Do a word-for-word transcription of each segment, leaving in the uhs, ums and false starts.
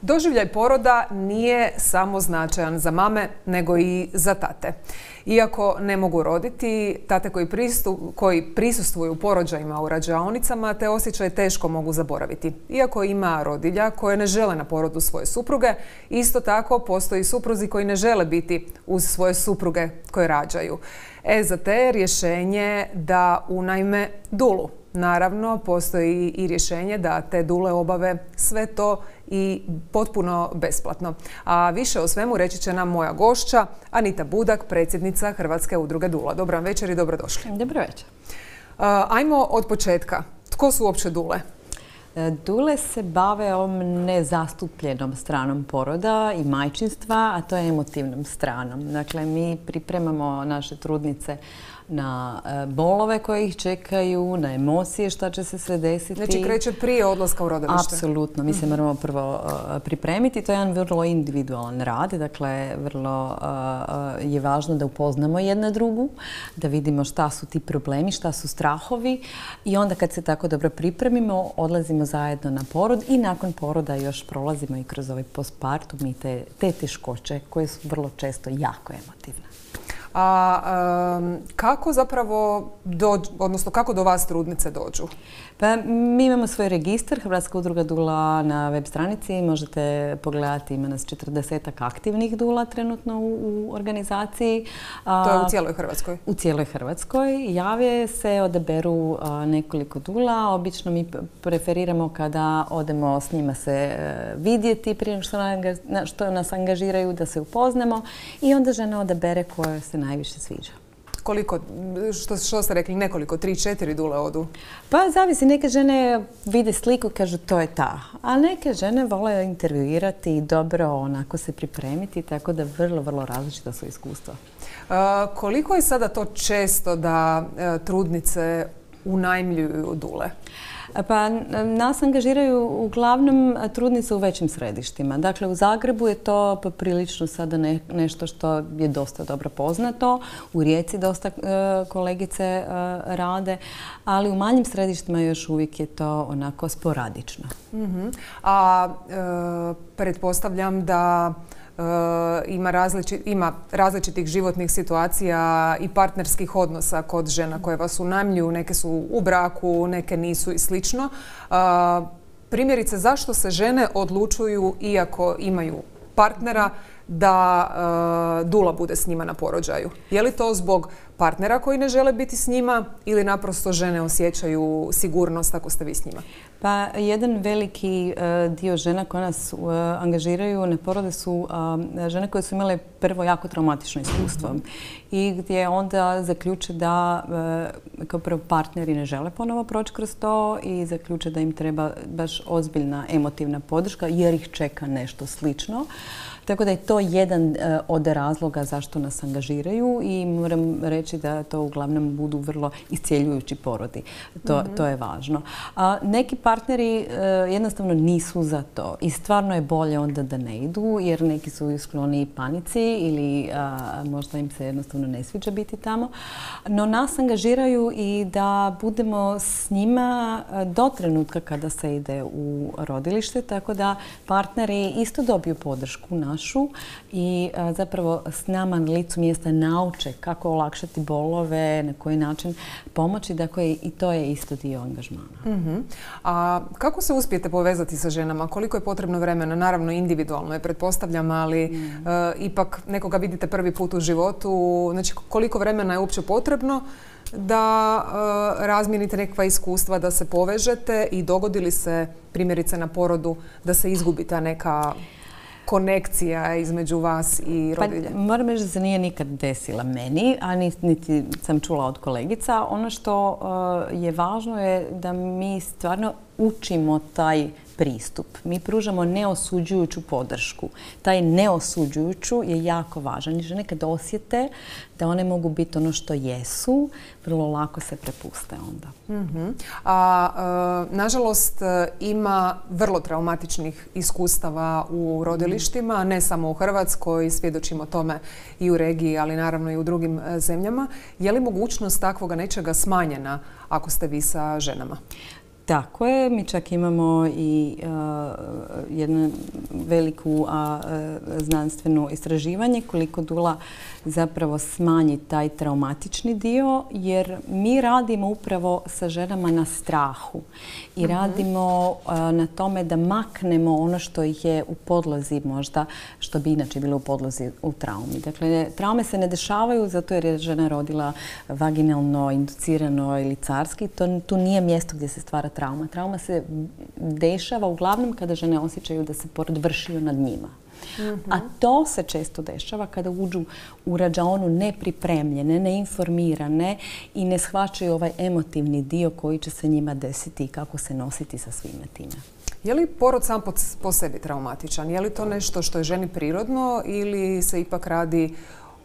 Doživljaj poroda nije samo značajan za mame, nego i za tate. Iako ne mogu roditi, tate koji, pristup, koji prisustvuju porođajima u rađaonicama te osjećaj teško mogu zaboraviti. Iako ima rodilja koje ne žele na porodu svoje supruge, isto tako postoji supruzi koji ne žele biti uz svoje supruge koje rađaju. E, za te je rješenje da unajme dulu. Naravno, postoji i rješenje da te dule obave sve to i potpuno besplatno. A više o svemu reći će nam moja gošća, Anita Budak, predsjednica Hrvatske udruge dula. Dobar vam večer i dobrodošli. Dobro večer. Ajmo od početka. Tko su uopće dule? Dule se bave ovom nezastupljenom stranom poroda i majčinstva, a to je emotivnom stranom. Dakle, mi pripremamo naše trudnice na bolove koje ih čekaju, na emocije šta će se sve desiti. Znači kreće prije odlaska u rodilište? Apsolutno. Mi se moramo prvo pripremiti. To je jedan vrlo individualan rad. Dakle, vrlo je važno da upoznamo jedna drugu, da vidimo šta su ti problemi, šta su strahovi i onda kad se tako dobro pripremimo, odlazimo zajedno na porod i nakon poroda još prolazimo i kroz ovaj postpartum i te, te teškoće koje su vrlo često jako emotivne. A um, kako zapravo dođu, odnosno kako do vas trudnice dođu? Pa mi imamo svoj registar, Hrvatska udruga dula na web stranici. Možete pogledati, ima nas četrdesetak aktivnih dula trenutno u, u organizaciji. To je u cijeloj Hrvatskoj? U cijeloj Hrvatskoj. Jave se, odaberu a, nekoliko dula. Obično mi preferiramo kada odemo s njima se a, vidjeti prije što, na, što nas angažiraju, da se upoznamo i onda žena odabere koja se najviše sviđa. Koliko, što, što ste rekli, nekoliko, tri, četiri dule odu? Pa zavisi, neke žene vide sliku i kažu to je ta. A neke žene vole intervjuirati i dobro onako se pripremiti, tako da vrlo, vrlo različita su iskustva. Uh, koliko je sada to često da uh, trudnice unajmljuju dule? Pa nas angažiraju uglavnom trudnice u većim središtima. Dakle, u Zagrebu je to poprilično sada ne, nešto što je dosta dobro poznato. U Rijeci dosta e, kolegice e, rade, ali u manjim središtima još uvijek je to onako sporadično. Mm-hmm. A e, pretpostavljam da Uh, ima, različit, ima različitih životnih situacija i partnerskih odnosa kod žena koje vas unajmljuju. Neke su u braku, neke nisu i slično. Uh, primjerice, zašto se žene odlučuju, iako imaju partnera, da uh, dula bude s njima na porođaju? Je li to zbog partnera koji ne žele biti s njima ili naprosto žene osjećaju sigurnost ako ste vi s njima? Pa jedan veliki uh, dio žena koje nas uh, angažiraju na porode su uh, žene koje su imale prvo jako traumatično iskustvo i gdje onda zaključe da uh, kao prvo partneri ne žele ponovo proći kroz to i zaključe da im treba baš ozbiljna emotivna podrška jer ih čeka nešto slično. Tako da je to jedan uh, od razloga zašto nas angažiraju i moram reći da to uglavnom budu vrlo iscijeljujući porodi. To, mm-hmm. to je važno. A neki partneri uh, jednostavno nisu za to i stvarno je bolje onda da ne idu jer neki su skloni panici ili uh, možda im se jednostavno ne sviđa biti tamo. No nas angažiraju i da budemo s njima do trenutka kada se ide u rodilište, tako da partneri isto dobiju podršku našu i a, zapravo s nama na licu mjesta nauče kako olakšati bolove, na koji način pomoći. Dakle, i to je isto dio angažmana. Mm-hmm. A kako se uspijete povezati sa ženama? Koliko je potrebno vremena? Naravno, individualno je, pretpostavljam, ali mm. uh, ipak nekoga vidite prvi put u životu. Znači, koliko vremena je uopće potrebno da uh, razmijenite nekakva iskustva, da se povežete i dogodi li se primjerice na porodu da se izgubi ta neka konekcija između vas i rodilje? Pa, moram reći da se nije nikad desila meni, a niti sam čula od kolegica. Ono što uh, je važno je da mi stvarno učimo taj pristup. Mi pružamo neosuđujuću podršku. Taj neosuđujuću je jako važan. I žene kad osjete da one mogu biti ono što jesu, vrlo lako se prepuste onda. Mm-hmm. A, e, nažalost, ima vrlo traumatičnih iskustava u rodilištima, ne samo u Hrvatskoj, svjedočimo tome i u regiji, ali naravno i u drugim zemljama. Je li mogućnost takvoga nečega smanjena ako ste vi sa ženama? Tako je, mi čak imamo i uh, jednu veliku uh, znanstveno istraživanje koliko dula zapravo smanji taj traumatični dio, jer mi radimo upravo sa ženama na strahu i mm-hmm. radimo uh, na tome da maknemo ono što je u podlozi možda, što bi inače bilo u podlozi u traumi. Dakle, traume se ne dešavaju zato jer je žena rodila vaginalno, inducirano ili carski. To, tu nije mjesto gdje se stvara trauma. Trauma se dešava uglavnom kada žene osjećaju da se porod vršio nad njima. Mm-hmm. A to se često dešava kada uđu u rađaonu nepripremljene, neinformirane i ne shvaćaju ovaj emotivni dio koji će se njima desiti i kako se nositi sa svime time. Je li porod sam po, po sebi traumatičan? Je li to nešto što je ženi prirodno ili se ipak radi...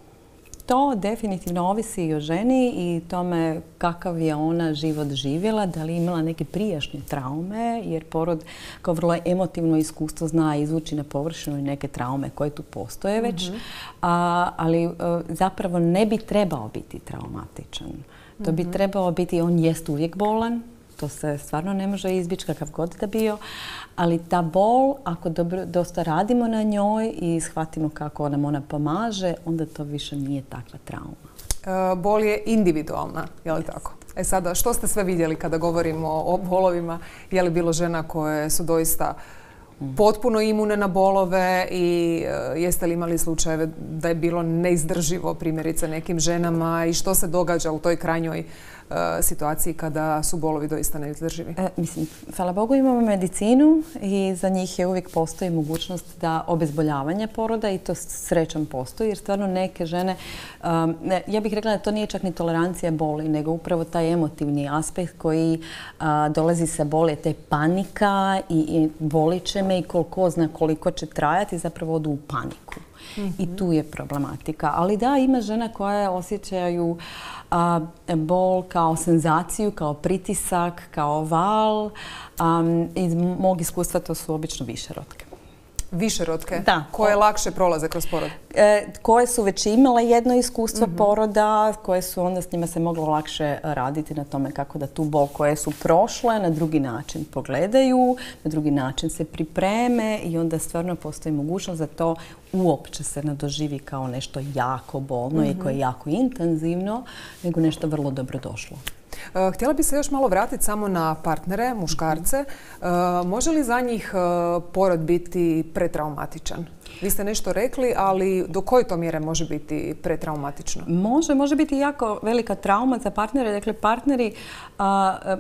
To definitivno ovisi i o ženi i tome kakav je ona život živjela, da li je imala neke prijašnje traume, jer porod kao vrlo emotivno iskustvo zna izvući na površinu i neke traume koje tu postoje već, mm-hmm. a, ali a, zapravo ne bi trebao biti traumatičan. To bi mm-hmm. trebao biti, on jest uvijek bolan, to se stvarno ne može izbjeći kakav god da bio, ali ta bol, ako dobro, dosta radimo na njoj i shvatimo kako nam ona pomaže, onda to više nije takva trauma. E, bol je individualna, je li tako? E sada, što ste sve vidjeli kada govorimo o bolovima? Je li bilo žena koje su doista potpuno imune na bolove i e, jeste li imali slučajeve da je bilo neizdrživo primjerice nekim ženama i što se događa u toj krajnjoj situaciji kada su bolovi doista neizdrživi? E, mislim, hvala Bogu imamo medicinu i za njih je uvijek postoji mogućnost da obezboljavanja poroda i to srećom postoji jer stvarno neke žene, um, ne, ja bih rekla da to nije čak ni tolerancija boli, nego upravo taj emotivni aspekt koji uh, dolazi sa boli, te panika i, i bolit će me i koliko zna koliko će trajati, zapravo odu u paniku. Mm-hmm. I tu je problematika. Ali da, ima žena koje osjećaju a, bol kao senzaciju, kao pritisak, kao val. Um, iz mog iskustva to su obično višerodke. Višerodke? Da. Koje lakše prolaze kroz porod? E, koje su već imale jedno iskustvo mm-hmm. poroda, koje su onda s njima se moglo lakše raditi na tome kako da tu bol koje su prošle na drugi način pogledaju, na drugi način se pripreme i onda stvarno postoji mogućnost da to uopće se ne doživi kao nešto jako bolno mm-hmm. i koje je jako intenzivno, nego nešto vrlo dobro došlo. Htjela bi se još malo vratiti samo na partnere, muškarce. Može li za njih porod biti pretraumatičan? Vi ste nešto rekli, ali do koje to mjere može biti pretraumatično? Može, može biti jako velika trauma za partnere. Dakle, partneri, a, a,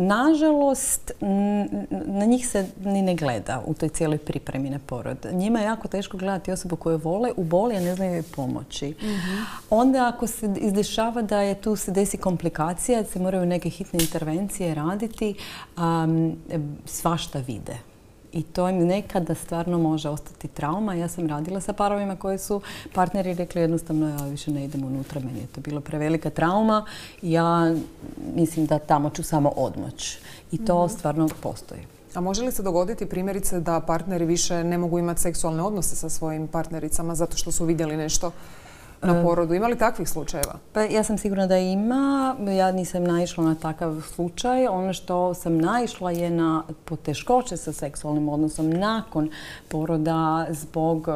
nažalost, na njih se ni ne gleda u toj cijeloj pripremi na porod. Njima je jako teško gledati osobu koju vole u boli, a ne znaju joj pomoći. Mm-hmm. Onda ako se izdešava da je tu se desi komplikacija, da se moraju neke hitne intervencije raditi, a, svašta vide. I to im nekada stvarno može ostati trauma. Ja sam radila sa parovima koji su partneri rekli jednostavno ja više ne idem unutra, meni je to bilo prevelika trauma. Ja mislim da tamo ću samo odmoć. I to mm-hmm. stvarno postoji. A može li se dogoditi primjerice da partneri više ne mogu imati seksualne odnose sa svojim partnericama zato što su vidjeli nešto na porodu? Ima li takvih slučajeva? Pa ja sam sigurna da ima. Ja nisam naišla na takav slučaj. Ono što sam naišla je na poteškoće sa seksualnim odnosom nakon poroda zbog uh,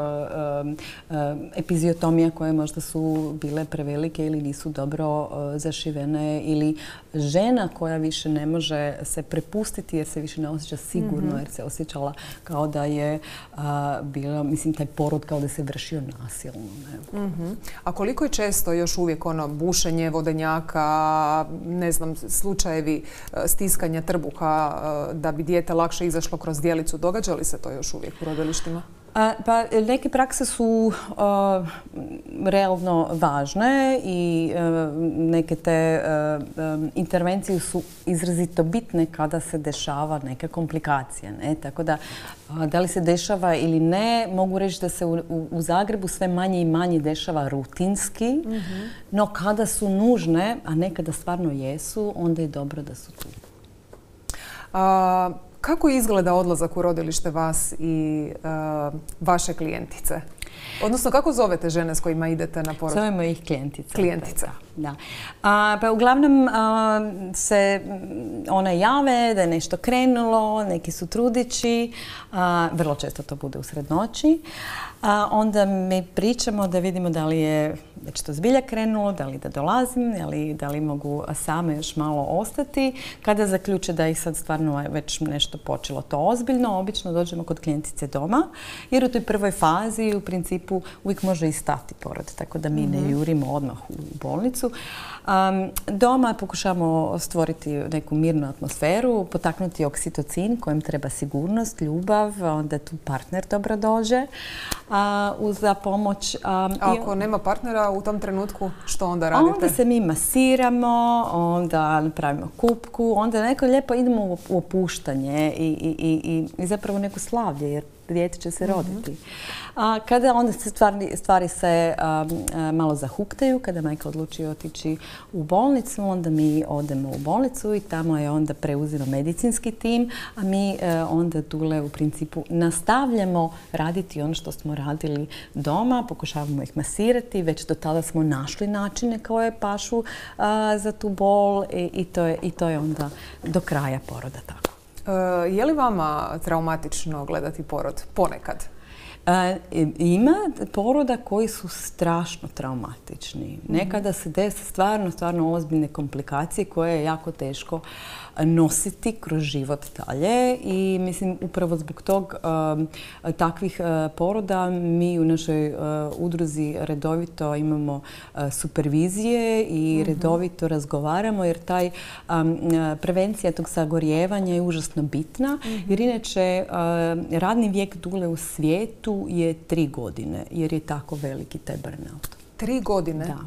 uh, epiziotomija koje možda su bile prevelike ili nisu dobro uh, zašivene ili žena koja više ne može se prepustiti jer se više ne osjeća sigurno mm-hmm. jer se osjećala kao da je uh, bila, mislim, taj porod kao da se vršio nasilno. Ne? Mm-hmm. A koliko je često još uvijek ono bušenje vodenjaka, ne znam, slučajevi stiskanja trbuha da bi dijete lakše izašlo kroz djelicu? Događa li se to još uvijek u rodilištima? Pa neke prakse su uh, realno važne i uh, neke te uh, um, intervencije su izrazito bitne kada se dešava neka komplikacija. Ne? Tako da, uh, da li se dešava ili ne, mogu reći da se u, u, u Zagrebu sve manje i manje dešava rutinski, mm-hmm. no kada su nužne, a nekada stvarno jesu, onda je dobro da su tu. A... Kako izgleda odlazak u rodilište vas i uh, vaše klijentice? Odnosno, kako zovete žene s kojima idete na porod? Zovemo ih klijentica. Klijentica. Da. A, pa uglavnom a, se one jave da je nešto krenulo, neki su trudići, a, vrlo često to bude usred noći. A onda mi pričamo da vidimo da li je već to zbilja krenulo, da li da dolazim, da li, da li mogu same još malo ostati. Kada zaključe da ih sad stvarno već nešto počelo to ozbiljno, obično dođemo kod klijentice doma, jer u toj prvoj fazi u principu uvijek može i stati porod, tako da mi ne jurimo odmah u bolnicu. Um, doma pokušamo stvoriti neku mirnu atmosferu, potaknuti oksitocin kojem treba sigurnost, ljubav, onda tu partner dobro dođe uh, za pomoć. Um, A ako i... nema partnera u tom trenutku, što onda radite? Onda se mi masiramo, onda napravimo kupku, onda neko lijepo idemo u opuštanje i, i, i, i zapravo neko slavlje, jer dijete će se roditi. Mm-hmm. A kada onda se stvari, stvari se a, a, malo zahuktaju, kada majka odluči otići u bolnicu, onda mi odemo u bolnicu i tamo je onda preuzima medicinski tim, a mi a, onda dule u principu nastavljamo raditi ono što smo radili doma, pokušavamo ih masirati, već do tada smo našli načine koje pašu a, za tu bol i, i, to je, i to je onda do kraja poroda tako. E, je li vama traumatično gledati porod? Ponekad. E, ima poroda koji su strašno traumatični. Nekada se desi stvarno, stvarno ozbiljne komplikacije koje je jako teško nositi kroz život dalje i mislim upravo zbog tog um, takvih uh, poroda mi u našoj uh, udruzi redovito imamo uh, supervizije i mm-hmm. redovito razgovaramo jer taj um, prevencija tog sagorijevanja je užasno bitna mm-hmm. jer inače uh, radni vijek dule u svijetu je tri godine jer je tako veliki taj burnout. Tri godine? Da.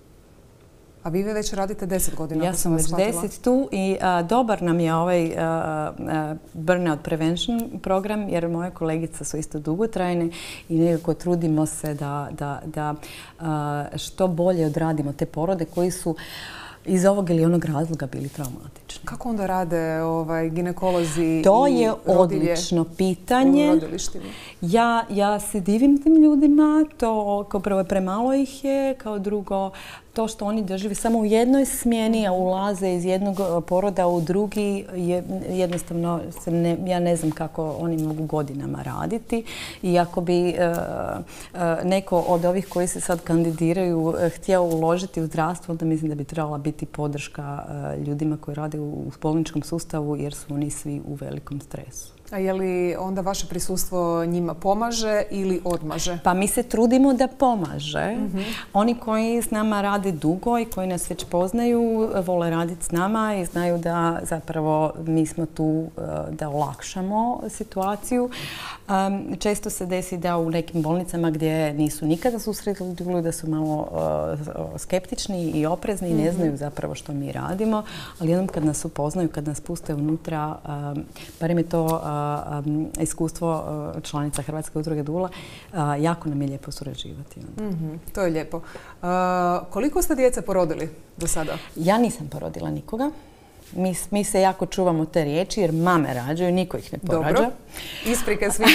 A vi već radite deset godina. Ja sam već deset tu i a, dobar nam je ovaj a, a, Burnout Prevention program jer moje kolegice su isto dugotrajne i nekako trudimo se da, da, da a, što bolje odradimo te porode koji su iz ovog ili onog razloga bili traumatični. Kako onda rade ovaj, ginekolozi to i je odlično pitanje. U rodilištima? Ja, ja se divim tim ljudima. To kao prvo premalo ih je, kao drugo to što oni dožive samo u jednoj smjeni, a ulaze iz jednog poroda u drugi, je, jednostavno se ne, ja ne znam kako oni mogu godinama raditi. I ako bi uh, uh, neko od ovih koji se sad kandidiraju uh, htio uložiti u zdravstvo, onda mislim da bi trebala biti podrška uh, ljudima koji rade u, u bolničkom sustavu jer su oni svi u velikom stresu. A je li onda vaše prisustvo njima pomaže ili odmaže? Pa mi se trudimo da pomaže. Mm-hmm. Oni koji s nama rade dugo i koji nas već poznaju, vole raditi s nama i znaju da zapravo mi smo tu da olakšamo situaciju. Um, često se desi da u nekim bolnicama gdje nisu nikada susretili duglu, da su malo uh, skeptični i oprezni i ne mm-hmm. znaju zapravo što mi radimo. Ali jednom kad nas upoznaju, kad nas puste unutra, um, barem je to uh, Um, iskustvo uh, članica Hrvatske udruge Dula, uh, jako nam je lijepo surađivati. Mm-hmm, to je lijepo. Uh, koliko ste djece porodili do sada? Ja nisam porodila nikoga. Mi, mi se jako čuvamo te riječi jer mame rađaju, niko ih ne porađa. Dobro. Isprike svima.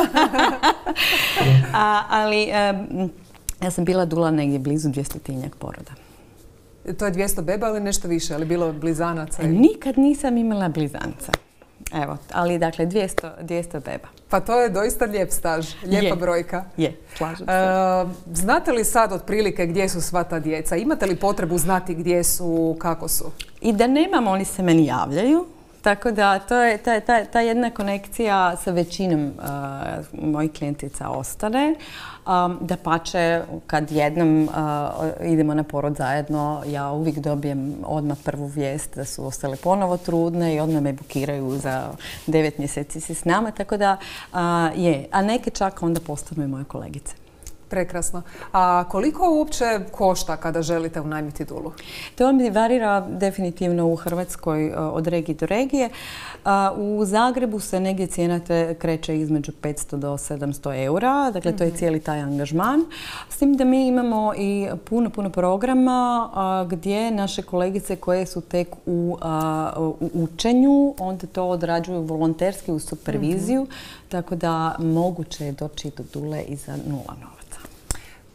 A, ali um, ja sam bila Dula negdje blizu dvjestotinjak poroda. To je dvjesto beba ili nešto više? Ali bilo blizanaca? Nikad nisam imala blizanca. Evo, ali dakle dvjesto, dvjesto beba. Pa to je doista lijep staž, lijepa je, brojka. Je, slažem se. E, znate li sad otprilike gdje su sva ta djeca? Imate li potrebu znati gdje su, kako su? I da nemam, oni se meni javljaju. Tako da to je ta, ta, ta jedna konekcija sa većinom uh, mojih klijentica ostane. Um, da pače, kad jednom uh, idemo na porod zajedno, ja uvijek dobijem odmah prvu vijest da su ostale ponovo trudne i odmah me bukiraju za devet mjeseci si s nama. Tako da uh, je, a neke čak onda postanu i moje kolegice. Prekrasno. A koliko uopće košta kada želite unajmiti dulu? To vam varira definitivno u Hrvatskoj od regije do regije. U Zagrebu se negdje cijena kreće između petsto do sedamsto eura. Dakle, to je cijeli taj angažman. S tim da mi imamo i puno, puno programa gdje naše kolegice koje su tek u, u učenju, onda to odrađuju volonterski u superviziju. Mm-hmm. Tako da moguće je doći do dule i za nula novac.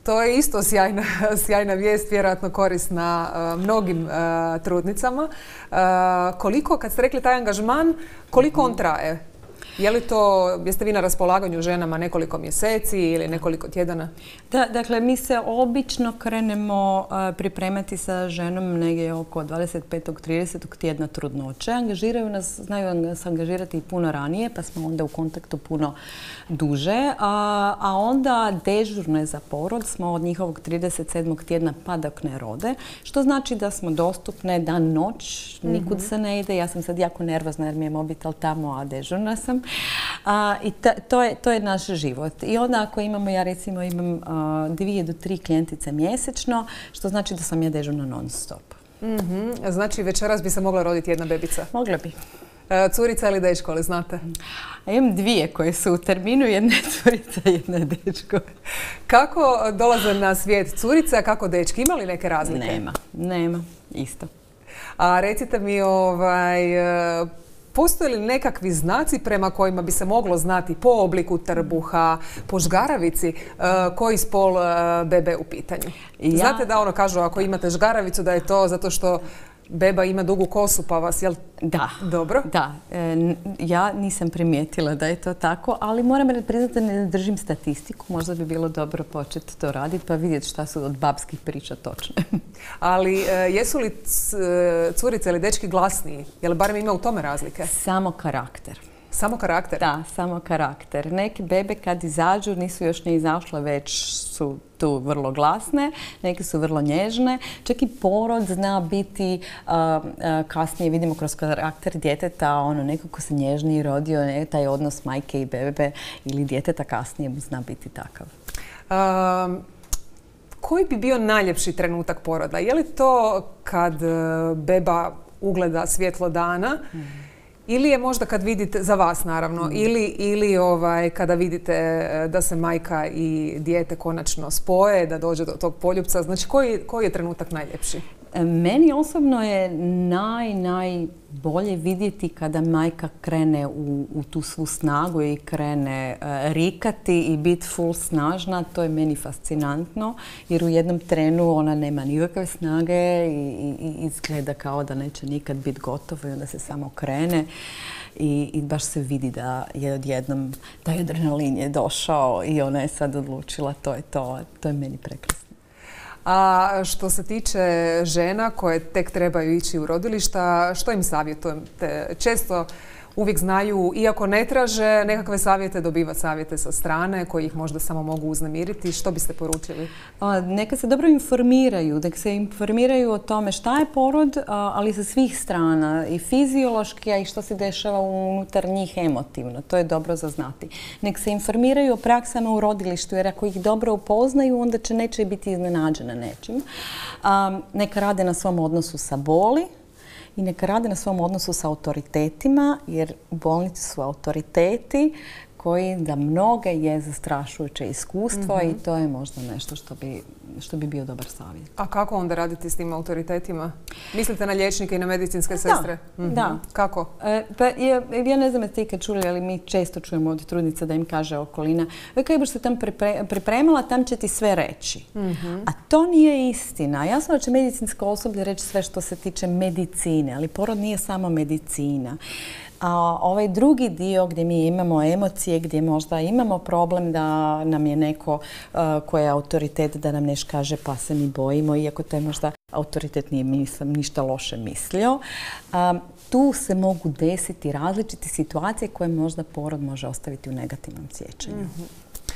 To je isto sjajna, sjajna vijest, vjerojatno korisna uh, mnogim uh, trudnicama. Uh, koliko, kad ste rekli taj angažman, koliko on traje? Je li to, jeste vi na raspolaganju ženama nekoliko mjeseci ili nekoliko tjedana? Da, dakle, mi se obično krenemo uh, pripremati sa ženom negdje oko dvadeset petog tridesetog tjedna trudnoće. Angažiraju nas, znaju nas angažirati i puno ranije, pa smo onda u kontaktu puno duže. A, a onda dežurne za porod smo od njihovog trideset sedmog tjedna pa dok ne rode, što znači da smo dostupne dan noć, nikud se ne ide. Ja sam sad jako nervozna jer mi je mobitel tamo, a dežurna sam. A, I ta, to, je, to je naš život. I onda ako imamo, ja recimo imam a, dvije do tri klijentice mjesečno, što znači da sam ja dežurna non stop. Mm-hmm. Znači večeras bi se mogla roditi jedna bebica? Mogla bi. E, curica ili dečko, ali znate? A imam dvije koje su u terminu, jedna je curica, jedna je dečko. Kako dolaze na svijet curice, a kako dečki? Ima li neke razlike? Nema, nema, isto. A recite mi, ovaj, postoje li nekakvi znaci prema kojima bi se moglo znati po obliku trbuha, po žgaravici, koji spol bebe u pitanju? Ja... Znate da ono kažu ako imate žgaravicu da je to zato što beba ima dugu kosu pa vas, jel da, dobro? Da, e, ja nisam primijetila da je to tako, ali moram priznati da ne držim statistiku. Možda bi bilo dobro početi to raditi pa vidjeti šta su od babskih priča točne. Ali e, jesu li curice ili dečki glasniji? Jel barem ima u tome razlike? Samo karakter. Samo karakter? Da, samo karakter. Neke bebe kad izađu, nisu još ni izašle, već su tu vrlo glasne, neke su vrlo nježne. Čak i porod zna biti, uh, uh, kasnije vidimo kroz karakter djeteta, ono, neko ko se nježniji rodio, ne, taj odnos majke i bebe ili djeteta kasnije zna biti takav. Um, koji bi bio najljepši trenutak poroda? Je li to kad beba ugleda svjetlo dana? Mm. Ili je možda kad vidite, za vas naravno, mm. ili, ili ovaj, kada vidite da se majka i dijete konačno spoje, da dođe do tog poljupca. Znači, koji, koji je trenutak najljepši? Meni osobno je naj, najbolje vidjeti kada majka krene u, u tu svu snagu i krene uh, rikati i biti full snažna. To je meni fascinantno jer u jednom trenu ona nema nikakve snage i, i, i izgleda kao da neće nikad biti gotovo i onda se samo krene. I, i baš se vidi da je odjednom, da je adrenalin je došao i ona je sad odlučila, to je to. To je meni prekrasno. A što se tiče žena koje tek trebaju ići u rodilišta, što im savjetujete? Često uvijek znaju, iako ne traže nekakve savjete, dobivati savjete sa strane koji ih možda samo mogu uznemiriti. Što biste poručili? A, neka se dobro informiraju, neka se informiraju o tome šta je porod, a, ali sa svih strana, i fiziološki, a i što se dešava unutar njih emotivno. To je dobro za znati. Nek se informiraju o praksama u rodilištu, jer ako ih dobro upoznaju, onda će neće biti iznenađena nečim. A, neka rade na svom odnosu sa boli, i neka rade na svom odnosu sa autoritetima, jer u bolnici su autoriteti koji da mnoge je zastrašujuće iskustvo mm-hmm. i to je možda nešto što bi, što bi bio dobar savjet. A kako onda raditi s tim autoritetima? Mislite na liječnike i na medicinske sestre? Da, mm-hmm. da. Kako? E, pa, ja, ja ne znam jeste ikad čuli, ali mi često čujemo od trudnica da im kaže okolina kaj boš se tam pripremala, tam će ti sve reći. Mm-hmm. A to nije istina. Jasno da će medicinsko osoblje reći sve što se tiče medicine, ali porod nije samo medicina. A ovaj drugi dio gdje mi imamo emocije, gdje možda imamo problem da nam je neko uh, koji je autoritet da nam nešto kaže pa se mi bojimo, iako taj možda autoritet nije mislim, ništa loše mislio. Um, tu se mogu desiti različite situacije koje možda porod može ostaviti u negativnom sjećanju. Mm-hmm.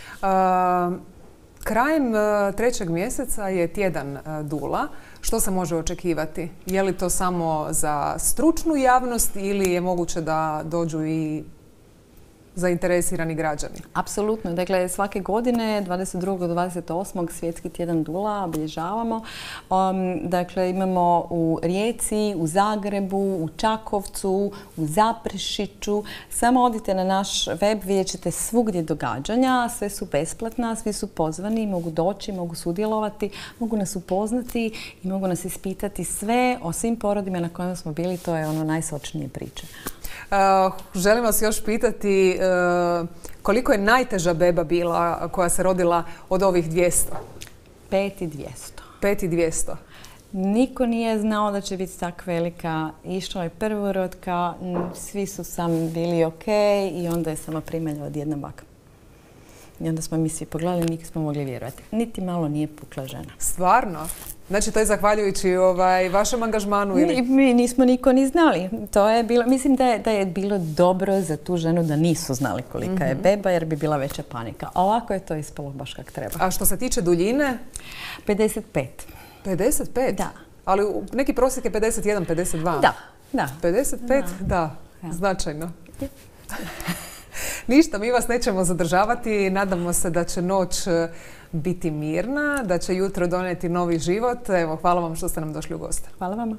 uh, krajem uh, trećeg mjeseca je tjedan uh, dula. Što se može očekivati? Je li to samo za stručnu javnost ili je moguće da dođu i zainteresirani građani? Apsolutno. Dakle, svake godine dvadeset drugog do dvadeset osmog svjetski tjedan dula obilježavamo. Um, dakle, imamo u Rijeci, u Zagrebu, u Čakovcu, u Zaprešiću. Samo odite na naš web, vidjet ćete svugdje događanja. Sve su besplatna, svi su pozvani, mogu doći, mogu sudjelovati, mogu nas upoznati i mogu nas ispitati sve o svim porodima na kojima smo bili. To je ono najsočnije priče. Uh, želim vas još pitati uh, koliko je najteža beba bila koja se rodila od ovih dvjesto? pet i dvjesto. pet i dvjesto. Niko nije znao da će biti tak velika. Išla je prvorotka, svi su sami bili ok i onda je sama primalja od jedna baka. I onda smo mi svi pogledali, nikad smo mogli vjerovati. Niti malo nije pukla žena. Stvarno? Znači to je zahvaljujući ovaj, vašem angažmanu? Ili? Mi nismo niko ni znali. To je bilo, mislim da je, da je bilo dobro za tu ženu da nisu znali kolika mm-hmm. je beba jer bi bila veća panika. A ovako je to ispalo baš kak treba. A što se tiče duljine? pedeset pet. pedeset pet? Da. Ali neki prosjek je pedeset jedan, pedeset dva? Da. da. pedeset pet? Da. da. Značajno. Ništa, mi vas nećemo zadržavati. Nadamo se da će noć biti mirna, da će jutro donijeti novi život. Evo, hvala vam što ste nam došli u goste. Hvala vama.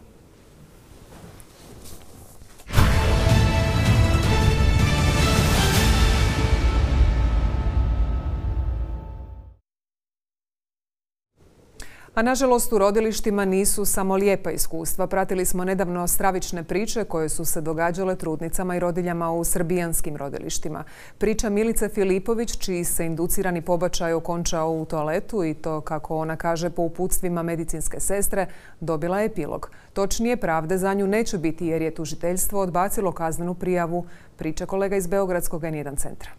A nažalost u rodilištima nisu samo lijepa iskustva. Pratili smo nedavno stravične priče koje su se događale trudnicama i rodiljama u srbijanskim rodilištima. Priča Milice Filipović, čiji se inducirani pobačaj okončao u toaletu i to, kako ona kaže, po uputstvima medicinske sestre, dobila je epilog. Točnije, pravde za nju neće biti jer je tužiteljstvo odbacilo kaznenu prijavu, priča kolega iz Beogradskog en jedan centra.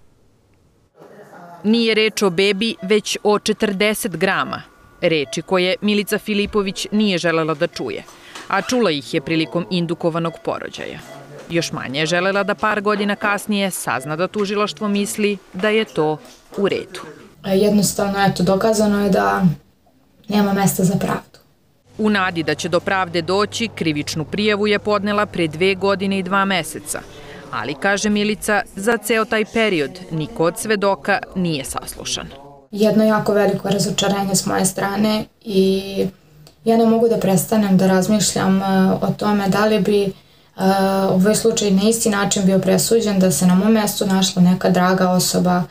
Nije reč o bebi, već o četrdeset grama. Reči koje Milica Filipović nije želela da čuje, a čula ih je prilikom indukovanog porođaja. Još manje je želela da par godina kasnije sazna da tužilaštvo misli da je to u redu. Jednostavno, eto, dokazano je da nema mesta za pravdu. U nadi da će do pravde doći, krivičnu prijavu je podnela pre dve godine i dva meseca. Ali, kaže Milica, za ceo taj period niko od svedoka nije saslušan. Jedno jako veliko razočarenje s moje strane i ja ne mogu da prestanem da razmišljam o tome da li bi ovaj slučaj na isti način bio presuđen da se na mom mjestu našla neka draga osoba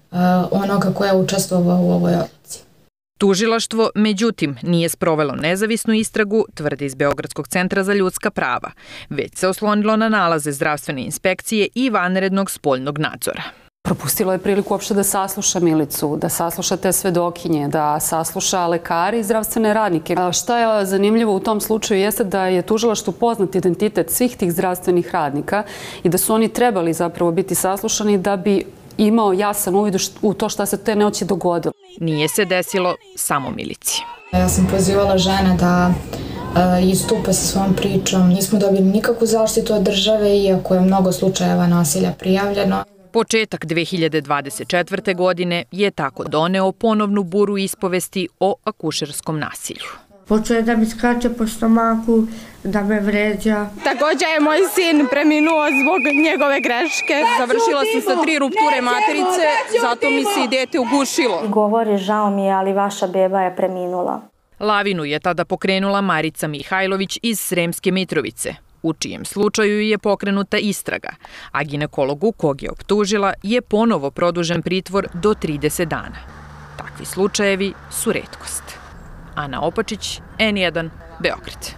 onoga koja je učestvovao u ovoj odluci. Tužilaštvo, međutim, nije sprovelo nezavisnu istragu, tvrdi iz Beogradskog centra za ljudska prava, već se oslonilo na nalaze zdravstvene inspekcije i vanrednog spoljnog nadzora. Propustilo je priliku uopšte da sasluša Milicu, da sasluša te svedokinje, da sasluša lekari i zdravstvene radnike. A šta je zanimljivo u tom slučaju jeste da je tužilaštvu poznat identitet svih tih zdravstvenih radnika i da su oni trebali zapravo biti saslušani da bi imao jasan uvid u to šta se te noći dogodilo. Nije se desilo samo Milici. Ja sam pozivala žene da istupe sa svojom pričom. Nismo dobili nikakvu zaštitu od države, iako je mnogo slučajeva nasilja prijavljeno. Početak dve hiljade dvadeset četvrte. godine je tako doneo ponovnu buru ispovesti o akušerskom nasilju. Počeo da mi skače po stomaku, da me vređa. Također je moj sin preminuo zbog njegove greške. Završila sam sa tri rupture materice, zato mi se i dete ugušilo. Govori, žao mi je, ali vaša beba je preminula. Lavinu je tada pokrenula Marica Mihajlović iz Sremske Mitrovice, u čijem slučaju je pokrenuta istraga, a ginekologu kog je optužila je ponovo produžen pritvor do trideset dana. Takvi slučajevi su retkost. Ana Opačić, en jedan, Beograd.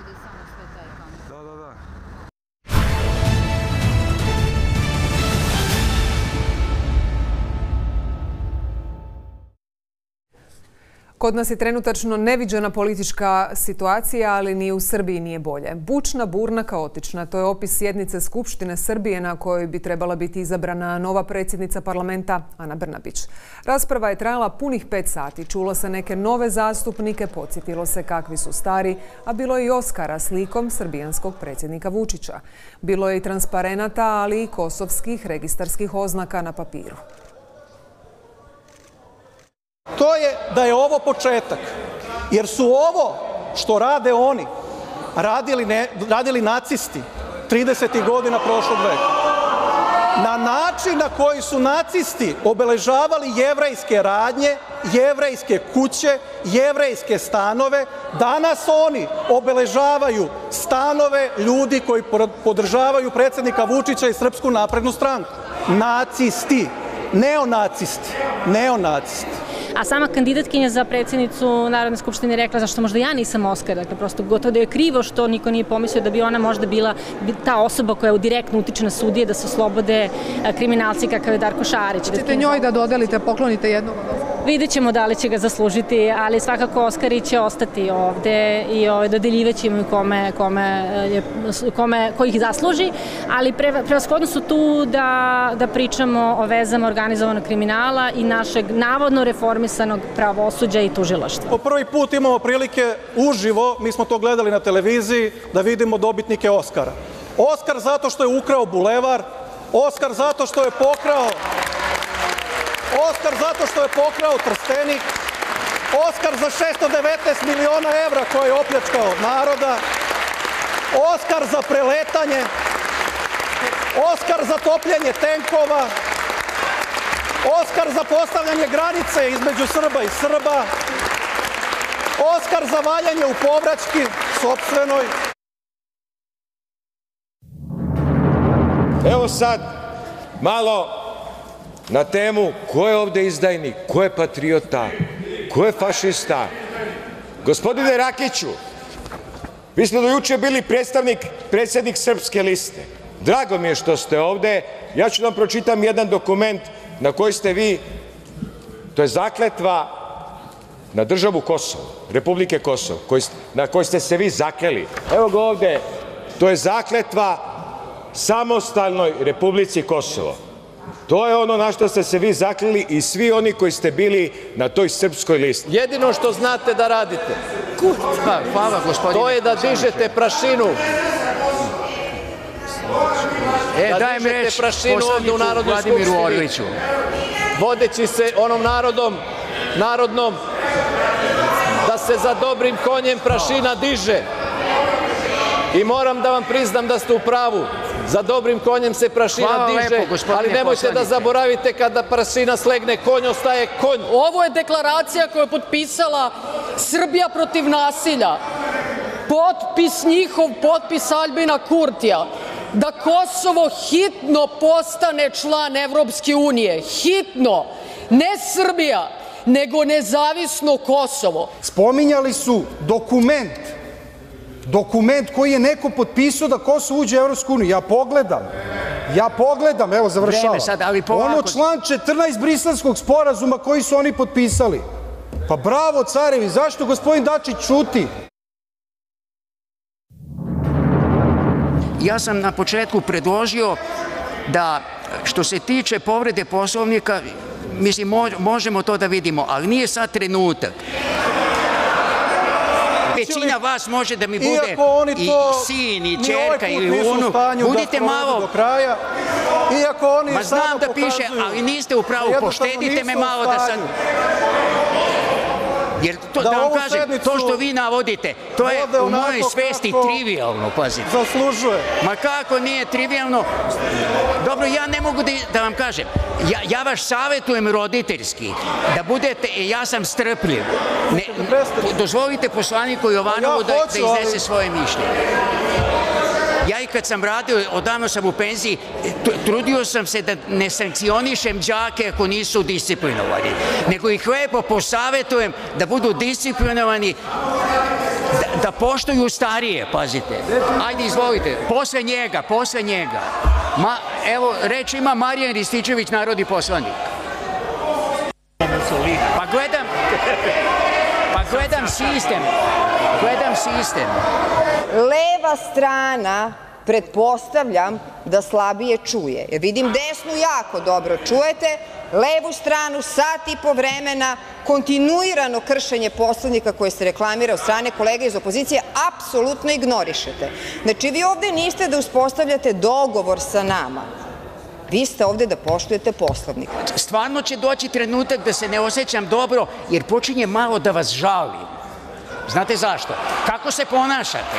Kod nas je trenutačno neviđena politička situacija, ali ni u Srbiji nije bolje. Bučna, burna, kaotična. To je opis sjednice Skupštine Srbije na kojoj bi trebala biti izabrana nova predsjednica parlamenta Ana Brnabić. Rasprava je trajala punih pet sati. Čulo se neke nove zastupnike, podsjetilo se kakvi su stari, a bilo je i Oskara s likom srbijanskog predsjednika Vučića. Bilo je i transparenata, ali i kosovskih registarskih oznaka na papiru. To je da je ovo početak, jer su ovo što rade oni radili, ne, radili nacisti tridesetih godina prošlog veka. Na način na koji su nacisti obeležavali jevrejske radnje, jevrejske kuće, jevrejske stanove, danas oni obeležavaju stanove ljudi koji podržavaju predsjednika Vučića i Srpsku naprednu stranku. Nacisti, neonacisti, neonacisti. A sama kandidatkinja za predsjednicu Narodne skupštine rekla zašto možda ja nisam Oskar. Dakle, prosto gotovo da je krivo što niko nije pomislio da bi ona možda bila ta osoba koja direktno utiče na sudije da se oslobode kriminalci kakav je Darko Šarić. Ćete njoj da dodelite, poklonite jednog od Oskara? Vidjet ćemo da li će ga zaslužiti, ali svakako Oskari će ostati ovde i dodeljivaćemo kome, kome, kome, ko ih zasluži, ali pre, prevashodno su tu da, da pričamo o vezama organizovanog kriminala i našeg navodno reformisanog pravosuđa i tužilaštva. Po prvi put imamo prilike uživo, mi smo to gledali na televiziji, da vidimo dobitnike Oskara. Oskar zato što je ukrao bulevar, Oskar zato što je pokrao Oskar zato što je pokrao Trstenik, Oskar za šesto devetnaest miliona evra koje je opljačkao od naroda, Oskar za preletanje, Oskar za topljenje tenkova, Oskar za postavljanje granice između Srba i Srba, Oskar za valjanje u povraćki sopstvenoj. Evo sad malo na temu ko je ovde izdajnik, ko je patriota, ko je fašista. Gospodine Rakiću, vi ste do juče bili predstavnik, predsjednik Srpske liste. Drago mi je što ste ovde. Ja ću vam pročitam jedan dokument na koji ste vi, to je zakletva na državu Kosovo, Republike Kosovo, na koji ste se vi zakleli. Evo ga ovde, to je zakletva samostalnoj Republici Kosovo. To je ono na što ste se vi zakleli i svi oni koji ste bili na toj srpskoj listi. Jedino što znate da radite, hvala gospodine, to je da dižete prašinu. E, dajem reč poslaniku Vladimiru Orliću. Vodeći se onom narodom, narodnom, da se za dobrim konjem prašina diže. I moram da vam priznam da ste u pravu. Za dobrim konjem se prašina diže, ali nemojte da zaboravite kada prašina slegne konj, ostaje konj. Ovo je deklaracija koju je potpisala Srbija protiv nasilja. Potpis njihov, potpis Aljbina Kurtija. Da Kosovo hitno postane član Evropske unije. Hitno. Ne Srbija, nego nezavisno Kosovo. Spominjali su dokument. Dokument koji je neko potpisao da Kosovo uđe u Evropsku uniju. Ja pogledam. Ja pogledam, evo završavam. Ono član četrnaest Briselskog sporazuma koji su oni potpisali. Pa bravo carevi, zašto gospodin Dačić ćuti? Ja sam na početku predložio da što se tiče povrede Poslovnika, mislim možemo to da vidimo, ali nije sad trenutak. Većina vas može da mi bude i sin, i čerka, ili unuk. Budite malo... Ma znam da piše, ali niste u pravu. Poštedite me malo da sad... Jer da vam kažem, to što vi navodite, to je u mojoj svesti trivialno, pazite. Zaslužuje. Ma kako nije trivialno? Dobro, ja ne mogu da vam kažem. Ja vas savjetujem roditeljski, da budete, ja sam strpljiv. Dozvolite poslaniku Jovanovu da iznese svoje mišljenje. Ja i kad sam radio, odavno sam u penziji, trudio sam se da ne sankcionišem đake ako nisu disciplinovani, nego ih lepo posavjetujem da budu disciplinovani, da poštuju starije, pazite. Ajde, izvolite, posle njega, posle njega. Evo, reč ima Marijan Rističević, narodni poslanik. Pa gledam... Pa gledam sistem, gledam sistem. Leva strana, pretpostavljam da slabije čuje. Jer vidim desnu jako dobro čujete, levu stranu sat i po vremena, kontinuirano kršenje Poslovnika koje se reklamira od strane kolega iz opozicije, apsolutno ignorišete. Znači, vi ovde niste da uspostavljate dogovor sa nama. Vi ste ovde da poštujete Poslovnik. Stvarno će doći trenutak da se ne osjećam dobro, jer počinje malo da vas žalim. Znate zašto? Kako se ponašate?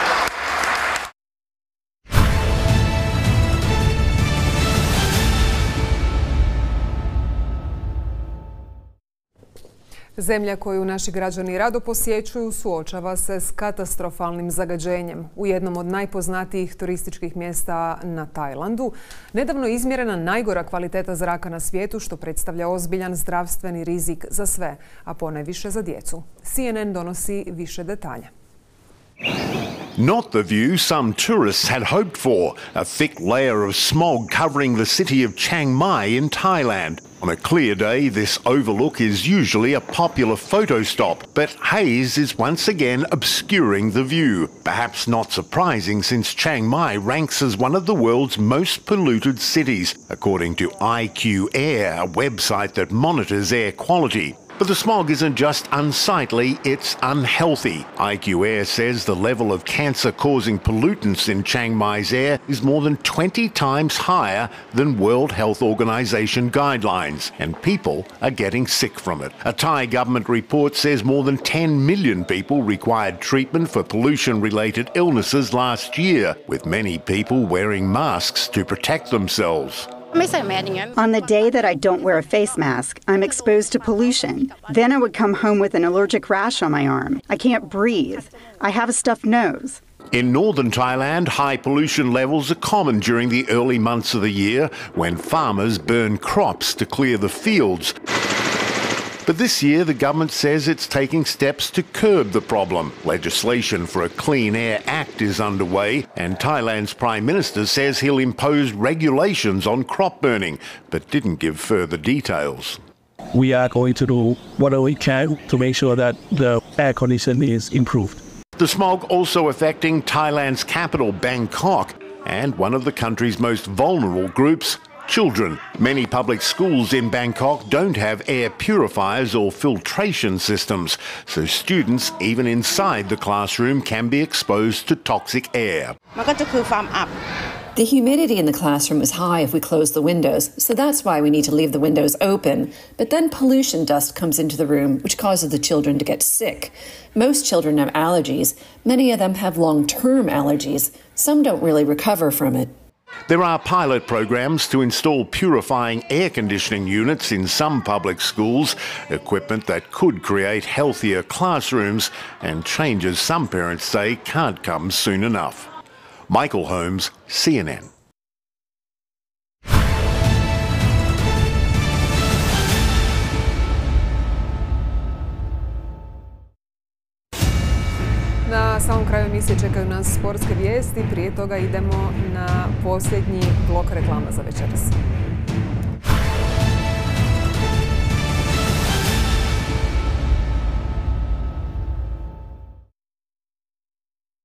Zemlja koju naši građani rado posjećuju suočava se s katastrofalnim zagađenjem. U jednom od najpoznatijih turističkih mjesta na Tajlandu nedavno je izmjerena najgora kvaliteta zraka na svijetu, što predstavlja ozbiljan zdravstveni rizik za sve, a ponajviše za djecu. C N N donosi više detalja. Not the view some tourists had hoped for, a thick layer of smog covering the city of Chiang Mai in Thailand. On a clear day, this overlook is usually a popular photo stop, but haze is once again obscuring the view. Perhaps not surprising, since Chiang Mai ranks as one of the world's most polluted cities, according to I Q Air, a website that monitors air quality. But the smog isn't just unsightly, it's unhealthy. I Q Air says the level of cancer-causing pollutants in Chiang Mai's air is more than twenty times higher than World Health Organization guidelines, and people are getting sick from it. A Thai government report says more than ten million people required treatment for pollution-related illnesses last year, with many people wearing masks to protect themselves. On the day that I don't wear a face mask, I'm exposed to pollution. Then I would come home with an allergic rash on my arm. I can't breathe. I have a stuffed nose. In northern Thailand, high pollution levels are common during the early months of the year when farmers burn crops to clear the fields. But this year, the government says it's taking steps to curb the problem. Legislation for a Clean Air Act is underway, and Thailand's Prime Minister says he'll impose regulations on crop burning, but didn't give further details. We are going to do whatever we can to make sure that the air condition is improved. The smog also affecting Thailand's capital, Bangkok, and one of the country's most vulnerable groups, children. Many public schools in Bangkok don't have air purifiers or filtration systems, so students, even inside the classroom, can be exposed to toxic air. The humidity in the classroom is high if we close the windows, so that's why we need to leave the windows open. But then pollution dust comes into the room, which causes the children to get sick. Most children have allergies. Many of them have long-term allergies. Some don't really recover from it. There are pilot programs to install purifying air conditioning units in some public schools, equipment that could create healthier classrooms, and changes some parents say can't come soon enough. Michael Holmes, C N N. Na samom kraju emisije čekaju nas sportske vijesti. Prije toga idemo na posljednji blok reklama za večeras.